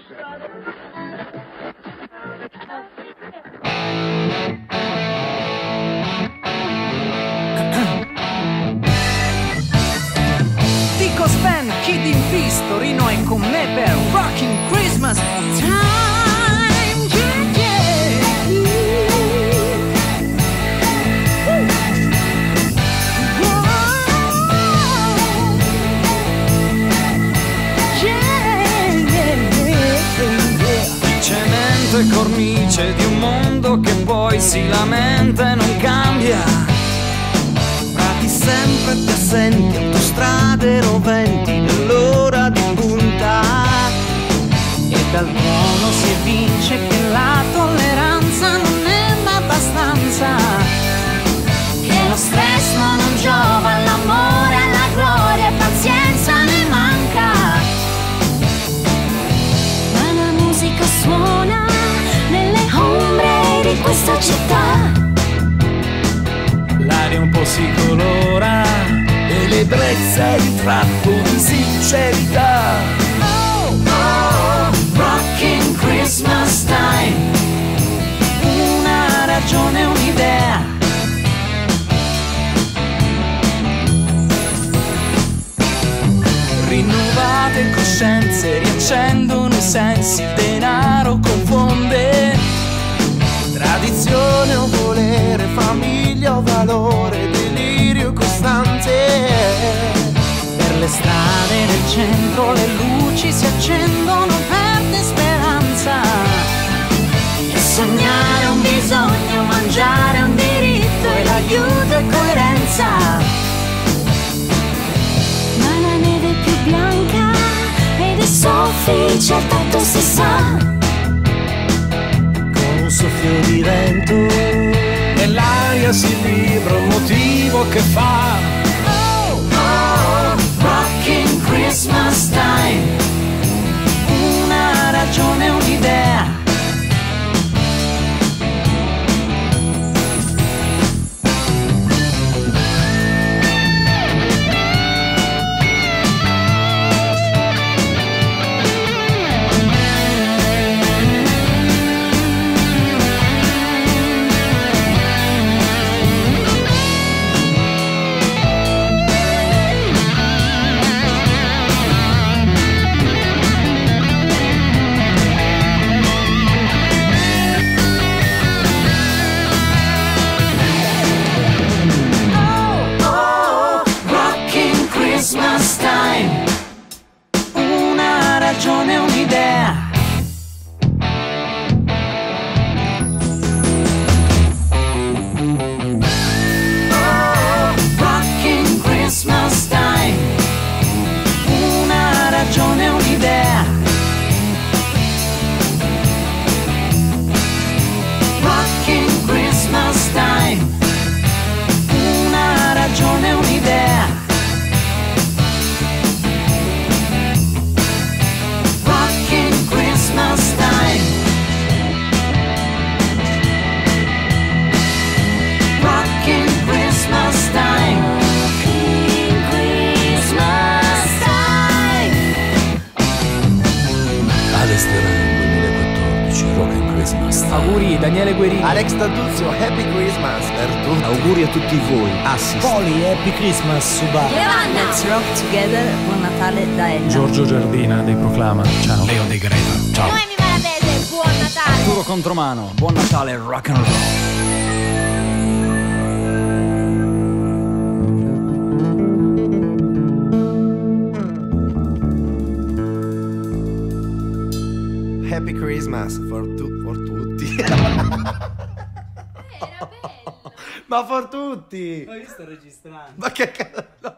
Dico Sven, Kid in Peace, Torino è con me per Rocking Christmas Time. Cemento e cornice di un mondo che poi si lamenta e non cambia. Prati sempre più assenti, autostrade roventi nell'ora di punta. E dal buono si evince che la tolleranza non è mai abbastanza. Che lo stress non giova, all'amore, alla gloria, pazienza ne manca. Ma la musica suona nelle ombre di questa città. L'aria un po' si colora E l'ebbrezza è ritratto di sincerità. Oh, oh, Rocking Christmas Time. Una ragione, un'idea. rinnovate coscienze, riaccendono i sensi, il denaro confonde. Tradizione o volere, famiglia o valore, delirio costante. Per le strade del centro le luci si accendono, perde speranza. E sognare è un bisogno, mangiare è un diritto e l'aiuto è coerenza. Ma la neve è più bianca ed è soffice, tanto si sa. Con un soffio di vento Nell'aria si libra un motivo che fa. Oh, oh, Rocking Christmas Time. Una ragione, un'idea. Christmas time. Una ragione, un'idea. Oh, Rocking Christmas time. Una ragione, un'idea. Rocking Christmas time. Una ragione, un'idea. Rocking Christmas time. Rocking Christmas time. Rocking Christmas time. Alex Terran 2014, Rocking Christmas Time. Auguri Daniele Guerini. Alex D'Aduzio, Happy Christmas per tutti. Auguri a tutti voi. Assist. Poli, Happy Christmas, Suba. Let's Rock Together, buon Natale da Ella. Giorgio Giardina dei Proclama. Ciao. Leo De Greta. Ciao. Noemi Malavese, buon Natale. Arturo Contromano. Buon Natale rock and roll. Happy Christmas for tutti. Ma for tutti. Ma io sto registrando. Ma che cazzo?